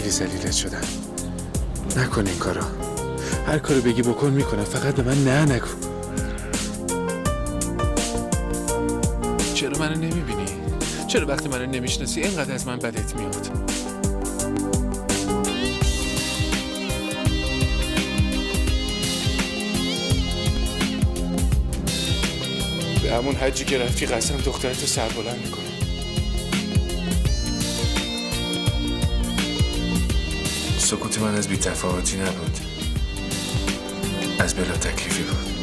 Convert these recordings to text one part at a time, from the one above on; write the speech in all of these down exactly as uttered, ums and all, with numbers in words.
خیلی ذلیلت شدم. نکن این کارا. هر کارو بگی بکن میکنم، فقط به من نه نگو. چرا منو نمیبینی؟ چرا وقتی منو نمیشناسی اینقدر از من بدت میاد؟ به همون حجی که رفتی قسم دخترتو سربلند میکنه. سکوت من از بی‌تفاوتی نبود، از بلا تکلیفی بود.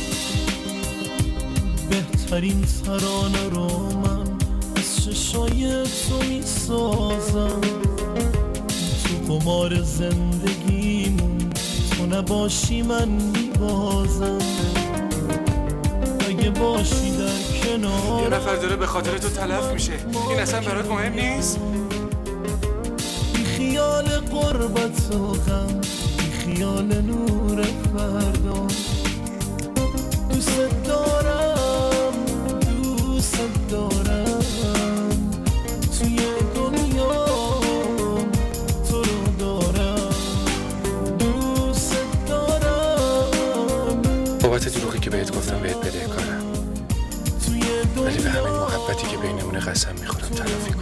بهترین ترانه رو من از چشای تو میسازم. تو قمار زندگیمون تو نباشی من میبازم. اگه باشی در کنار یه نفر داره به خاطر تو تلف میشه، این اصلا برات مهم نیست؟ بی خیال قربت و غم، بی خیال نور فردا. دوست دارم دوست دارم توی دنیا تو رو دارم. دوست دارم بابت دروغی که بهت گفتم بهت بدهکارم، ولی به همین محبتی که بینمونه قسم میخورم تلافی کنم.